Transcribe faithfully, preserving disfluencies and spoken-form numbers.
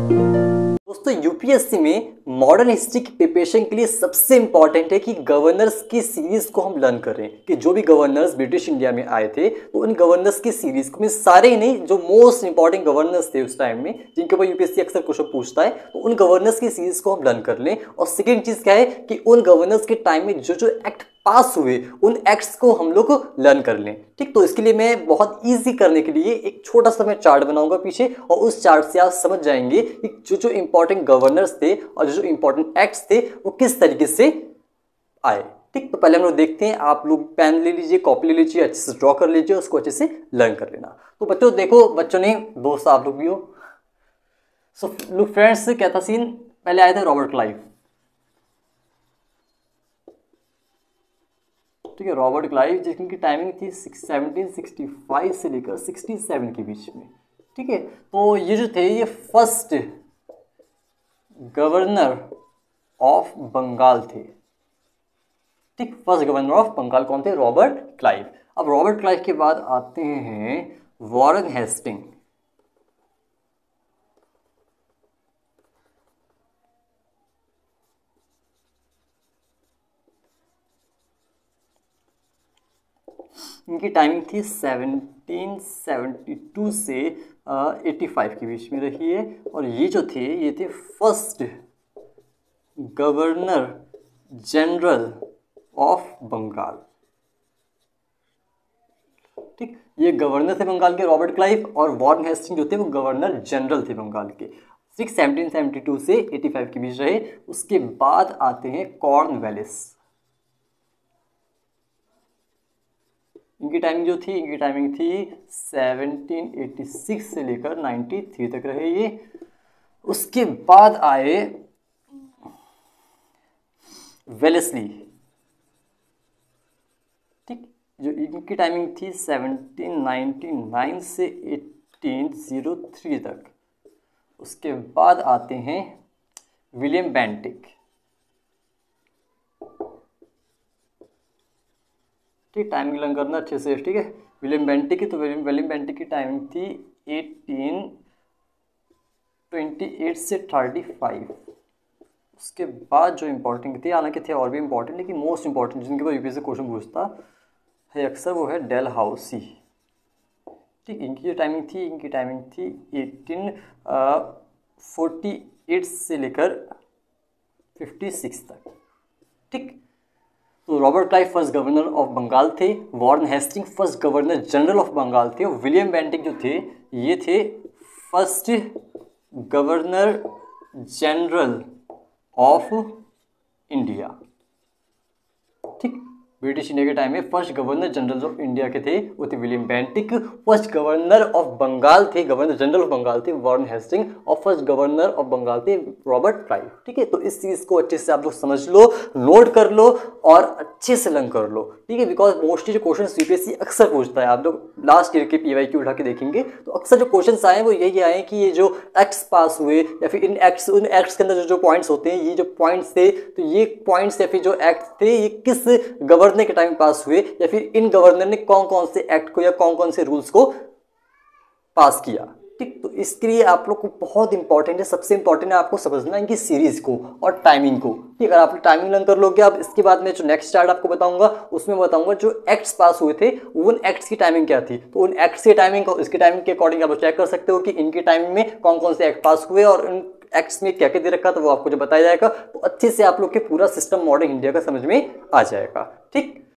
दोस्तों यूपीएससी में modern history की प्रिपरेशन के लिए सबसे इंपॉर्टेंट है कि गवर्नर्स की सीरीज को हम लर्न करें कि जो भी गवर्नर्स ब्रिटिश इंडिया में आए थे तो उन गवर्नर्स की सीरीज को, मैं सारे नहीं, जो मोस्ट इंपॉर्टेंट गवर्नर्स थे उस टाइम में जिनके ऊपर यूपीएससी अक्सर क्वेश्चन पूछता है, तो उन गवर्नर्स की सीरीज को हम लर्न कर लें। और सेकेंड चीज क्या है कि उन गवर्नर्स के टाइम में जो जो एक्ट पास हुए उन एक्ट्स को हम लोग लर्न कर लें। ठीक, तो इसके लिए मैं बहुत इजी करने के लिए एक छोटा सा मैं चार्ट बनाऊंगा पीछे, और उस चार्ट से आप समझ जाएंगे कि जो जो इंपॉर्टेंट गवर्नर्स थे और जो जो इंपॉर्टेंट एक्ट्स थे वो किस तरीके से आए। ठीक, तो पहले हम लोग देखते हैं। आप लोग पेन ले लीजिए, कॉपी ले लीजिए, अच्छे से ड्रॉ कर लीजिए, उसको अच्छे से लर्न कर लेना। तो बच्चों देखो, बच्चों ने, दोस्त आप लोग भी हो, सो लुक फ्रेंड्स, क्या था सीन। पहले आए थे रॉबर्ट क्लाइव। ठीक है, रॉबर्ट क्लाइव जिनकी टाइमिंग थी सेवनटीन सिक्सटी फाइव से लेकर सिक्सटी सेवन के बीच में। ठीक है, तो ये जो थे ये फर्स्ट गवर्नर ऑफ बंगाल थे। ठीक, फर्स्ट गवर्नर ऑफ बंगाल कौन थे? Robert Clive. अब रॉबर्ट क्लाइव के बाद आते हैं वॉरेन हेस्टिंग। इनकी टाइमिंग थी सेवनटीन सेवेंटी टू से एटी फाइव के बीच में रही है। और ये जो थे ये थे first governor general of Bengal. ठीक, ये गवर्नर थे बंगाल के रॉबर्ट क्लाइव, और वॉरेन हेस्टिंग जो थे वो गवर्नर जनरल थे बंगाल के। सिक्स सेवनटीन सेवेंटी टू से एटी फाइव के बीच रहे। उसके बाद आते हैं कॉर्नवालिस। इनकी टाइमिंग जो थी, इनकी टाइमिंग थी सेवनटीन एटी सिक्स से लेकर नाइन्टी थ्री तक रहे ये। उसके बाद आए वेलेस्ली। ठीक, जो इनकी टाइमिंग थी सेवनटीन नाइन्टी नाइन से एटीन ओ थ्री तक। उसके बाद आते हैं विलियम बेंटिक। ठीक, टाइमिंग लर्न करना अच्छे से। ठीक है, विलियम बेंटिक की, तो विलियम विलियम बेंटिक की टाइमिंग थी एटीन ट्वेंटी एट से थर्टी फाइव। उसके बाद जो इंपॉर्टेंट थी, हालांकि थे और भी इंपॉर्टेंट, लेकिन मोस्ट इंपॉर्टेंट जिनके ऊपर यूपीएससी क्वेश्चन पूछता है अक्सर, वो है डेलहाउसी। ठीक, इनकी जो टाइमिंग थी, इनकी टाइमिंग थी एटीन फोर्टी एट से लेकर फिफ्टी सिक्स तक। ठीक, तो Robert Clive first governor of Bengal थे, Warren Hasting first governor general of Bengal थे, और विलियम बेंटिक जो थे ये थे first governor general of India. ठीक, ब्रिटिश इंडिया के टाइम में first governor general of India के थे वो थे William Bentinck. First governor of Bengal थे, गवर्नर जनरल ऑफ बंगाल थे वॉरेन हेस्टिंग, और फर्स्ट गवर्नर ऑफ बंगाल थे रॉबर्ट क्लाइव। ठीक है, तो इस चीज़ को अच्छे से आप लोग समझ लो, नोट कर लो और अच्छे से लर्न कर लो। ठीक है, बिकॉज मोस्टली जो क्वेश्चन यूपीएससी अक्सर पूछता है, आप लोग लास्ट ईयर के पीवाईक्यू उठा के देखेंगे तो अक्सर जो क्वेश्चन आए वो यही आए कि ये जो एक्ट्स पास हुए या फिर इन एक्ट्स उन एक्ट्स के अंदर जो जो पॉइंट्स होते हैं, ये जो पॉइंट्स थे, तो ये पॉइंट्स या फिर जो एक्ट थे ये किस गवर्नर के टाइम पास हुए, या फिर इन गवर्नर ने कौन कौन से एक्ट को या कौन कौन से रूल्स को पास किया। ठीक, तो इसके लिए आप लोग को बहुत इंपॉर्टेंट है, सबसे इंपॉर्टेंट है आपको समझना इनकी सीरीज को और टाइमिंग को। ठीक, अगर आप टाइमिंग लर्न कर लोगे, अब इसके बाद में जो नेक्स्ट चार्ट आपको बताऊंगा उसमें बताऊंगा जो एक्ट्स पास हुए थे उन एक्ट्स की टाइमिंग क्या थी। तो उन एक्ट्स की टाइमिंग को इसकी टाइमिंग के अकॉर्डिंग आप चेक कर सकते हो कि इनकी टाइमिंग में कौन कौन से एक्ट पास हुए और उन एक्ट्स में क्या क्या दे रखा, तो वो आपको जो बताया जाएगा। तो अच्छे से आप लोग के पूरा सिस्टम मॉडर्न इंडिया का समझ में आ जाएगा। ठीक,